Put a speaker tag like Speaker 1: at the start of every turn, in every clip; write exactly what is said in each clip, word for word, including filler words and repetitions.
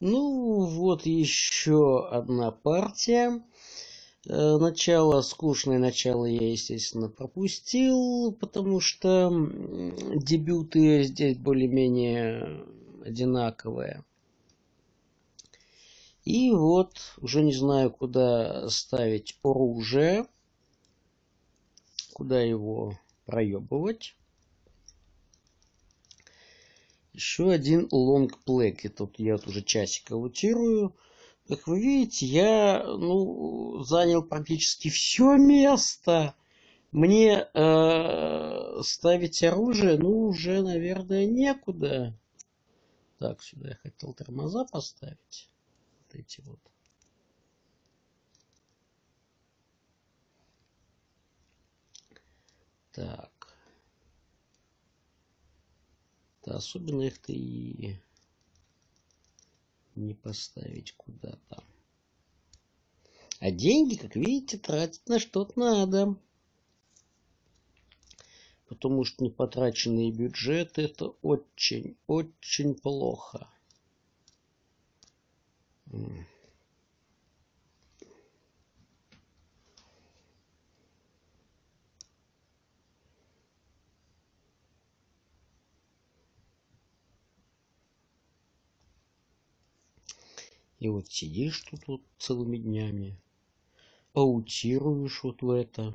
Speaker 1: Ну, вот еще одна партия. Э, Начало, скучное начало я, естественно, пропустил, потому что м, дебюты здесь более-менее одинаковые. И вот, уже не знаю, куда ставить оружие, куда его проебывать. Еще один лонгплек. Это вот я вот уже часик аутирую. Как вы видите, я ну, занял практически все место. Мне э, ставить оружие, ну, уже, наверное, некуда. Так, сюда я хотел тормоза поставить. Вот эти вот. Так. Да, особенно их-то и не поставить куда-то. А деньги, как видите, тратить на что-то надо. Потому что непотраченные бюджеты — это очень-очень плохо. И вот сидишь тут вот целыми днями, аутируешь вот в это.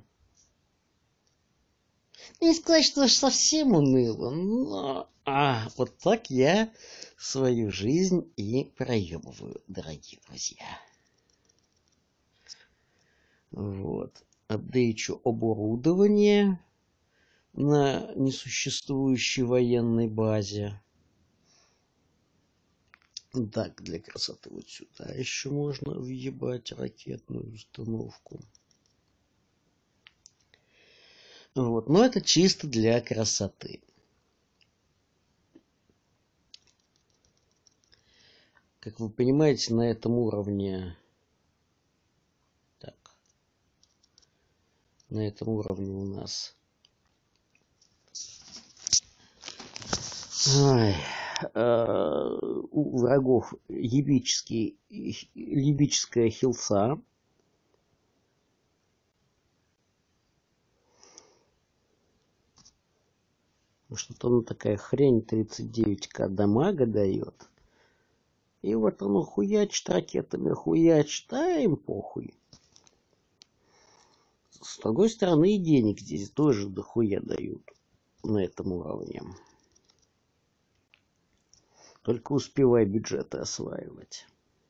Speaker 1: Не сказать, что совсем уныло, но а, вот так я свою жизнь и проебываю, дорогие друзья. Вот. Апдейчу оборудование на несуществующей военной базе. Так, для красоты вот сюда еще можно въебать ракетную установку. Вот, но это чисто для красоты. Как вы понимаете, на этом уровне... Так. На этом уровне у нас... Ой, э, у врагов ебический, ебическая хилса. Что-то она такая хрень тридцать девять ка дамага дает. И вот оно хуячит ракетами, хуячит, а им похуй. С другой стороны, и денег здесь тоже дохуя дают на этом уровне. Только успевай бюджеты осваивать.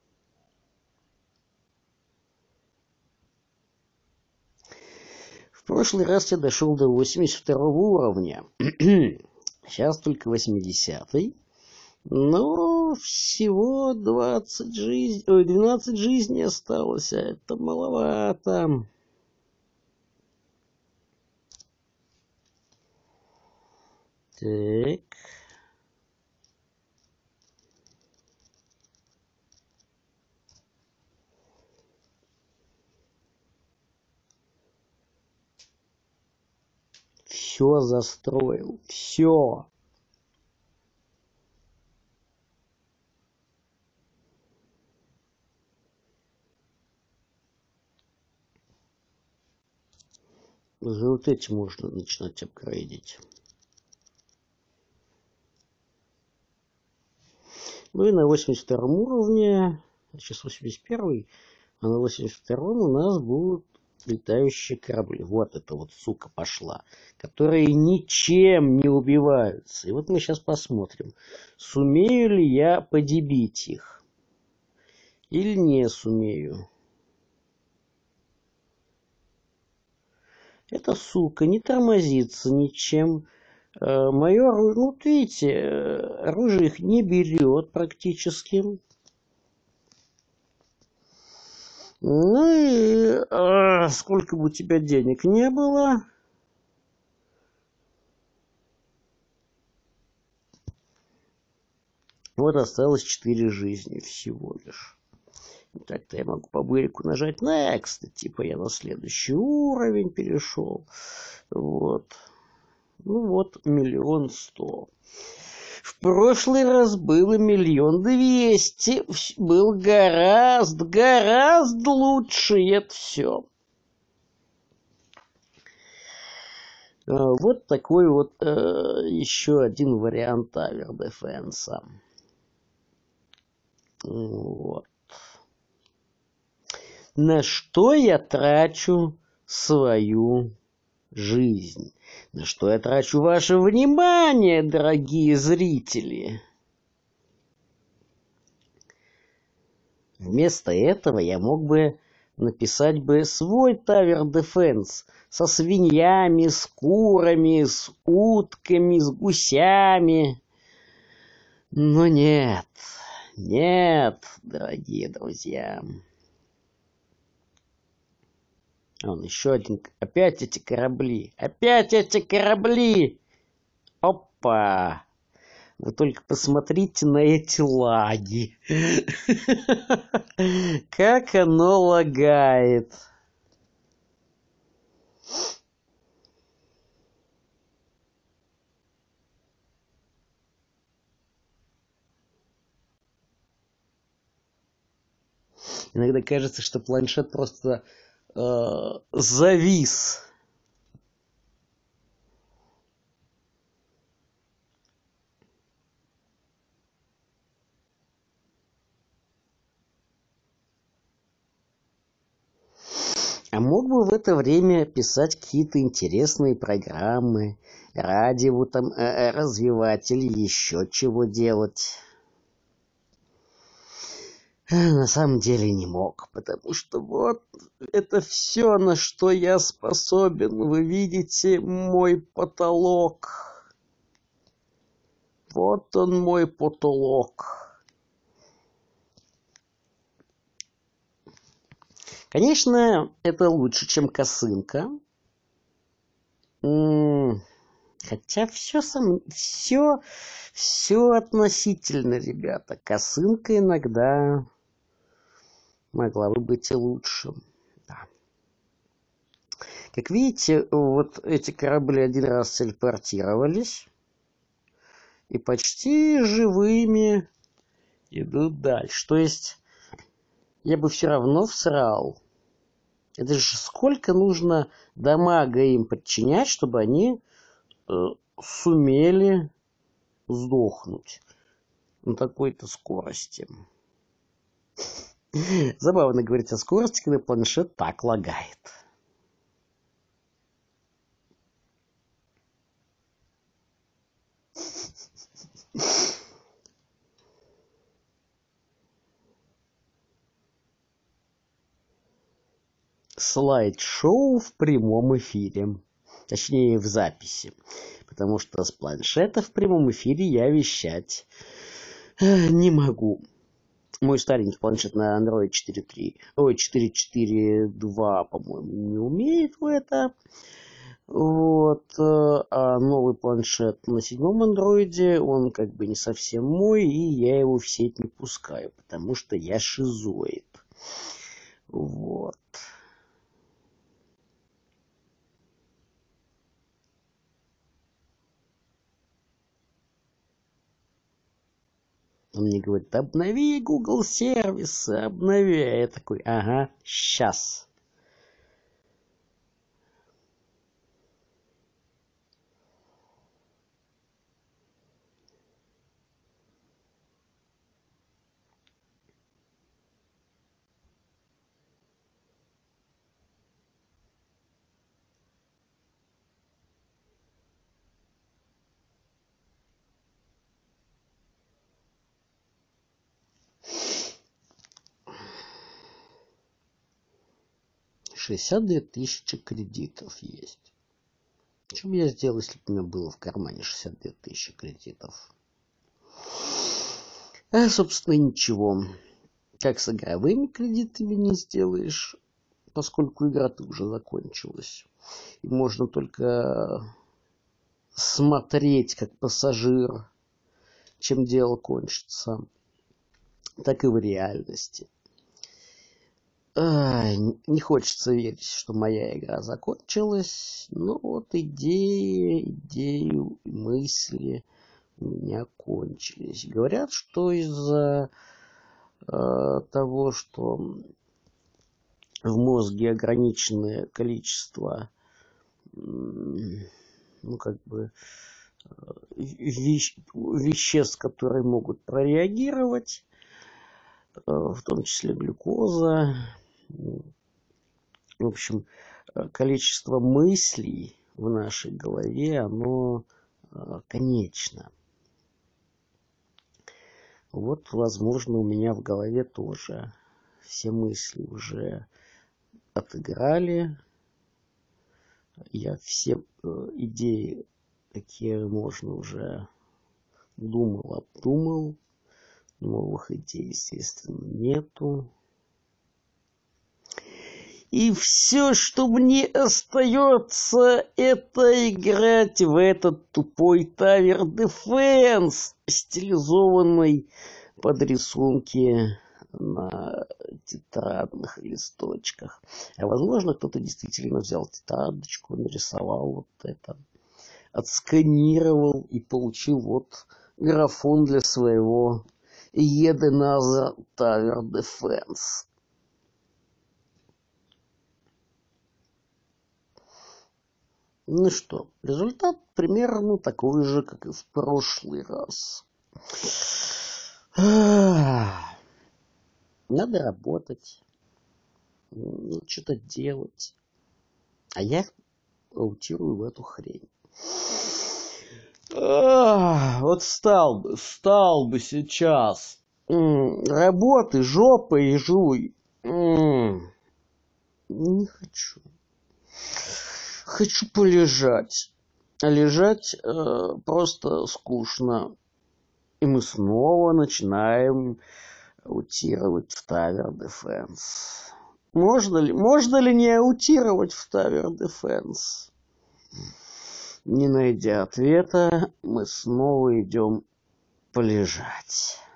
Speaker 1: В прошлый раз я дошел до восемьдесят второго уровня. Сейчас только восьмидесятый. Но всего двадцать жизней, ой, двенадцать жизней осталось, а это маловато. Так. Все застроил. Все. Уже вот эти можно начинать апгрейдить. Ну и на восемьдесят втором уровне, сейчас восемьдесят первый, а на восемьдесят втором у нас будут летающие корабли. Вот это вот сука пошла, которые ничем не убиваются. И вот мы сейчас посмотрим, сумею ли я подебить их или не сумею. Эта сука не тормозится ничем. Мое оружие, ну вот видите, оружие их не берет практически. Ну и а, сколько бы у тебя денег не было, вот осталось четыре жизни всего лишь. Так-то я могу по бырику нажать Next, типа я на следующий уровень перешел. Вот. Ну вот, миллион сто. В прошлый раз было миллион двести. Был гораздо, гораздо лучше, и это все. Вот такой вот э, еще один вариант Tower Defense. Вот. На что я трачу свою жизнь? На что я трачу ваше внимание, дорогие зрители? Вместо этого я мог бы написать бы свой Tower Defense со свиньями, с курами, с утками, с гусями. Но нет, нет, дорогие друзья. Вон еще один. Опять эти корабли. Опять эти корабли. Опа. Вы только посмотрите на эти лаги. Как оно лагает. Иногда кажется, что планшет просто э, завис. А мог бы в это время писать какие-то интересные программы, радио там э, развивать или еще чего делать. На самом деле не мог, потому что вот это все, на что я способен. Вы видите мой потолок. Вот он мой потолок. Конечно, это лучше, чем косынка. Хотя все сам, все, все относительно, ребята. Косынка иногда могла бы быть и лучше. Да. Как видите, вот эти корабли один раз телепортировались и почти живыми идут дальше. То есть я бы все равно всрал. Это же сколько нужно дамага им подчинять, чтобы они э, сумели сдохнуть на такой-то скорости. Забавно говорить о скорости, когда планшет так лагает. Слайд-шоу в прямом эфире. Точнее, в записи. Потому что с планшета в прямом эфире я вещать не могу. Мой старенький планшет на Android четыре три, ой, четыре четыре два, по-моему, не умеет в это. Вот. А новый планшет на седьмом андроиде, он как бы не совсем мой, и я его в сеть не пускаю, потому что я шизоид. Вот. Он мне говорит: обнови Google сервисы, обнови. Я такой: ага, сейчас. шестьдесят две тысячи кредитов есть. Что бы я сделал, если бы у меня было в кармане шестьдесят две тысячи кредитов? А, собственно, ничего. Как с игровыми кредитами не сделаешь, поскольку игра-то уже закончилась. И можно только смотреть, как пассажир, чем дело кончится. Так и в реальности. Ай, не хочется верить, что моя игра закончилась. Но вот идеи, идеи, мысли у меня кончились. Говорят, что из-за э, того, что в мозге ограниченное количество, ну, как бы, вещ, веществ, которые могут прореагировать, в том числе глюкоза. В общем, количество мыслей в нашей голове, оно конечно. Вот, возможно, у меня в голове тоже все мысли уже отыграли. Я все идеи, какие можно, уже думал, обдумал. Новых идей, естественно, нету. И все, что мне остается, это играть в этот тупой Tower Defense, стилизованный под рисунки на тетрадных листочках. А возможно, кто-то действительно взял тетрадочку, нарисовал вот это, отсканировал и получил вот графон для своего Edenazar Tower Defense. Ну что, результат примерно такой же, как и в прошлый раз. Надо работать, что-то делать. А я аутирую в эту хрень. Вот встал бы, встал бы сейчас. Работы, жопой жуй. Не хочу. Хочу полежать. А лежать э, просто скучно. И мы снова начинаем аутировать в Tower Defense. Можно ли, можно ли не аутировать в Tower Defense? Не найдя ответа, мы снова идем полежать.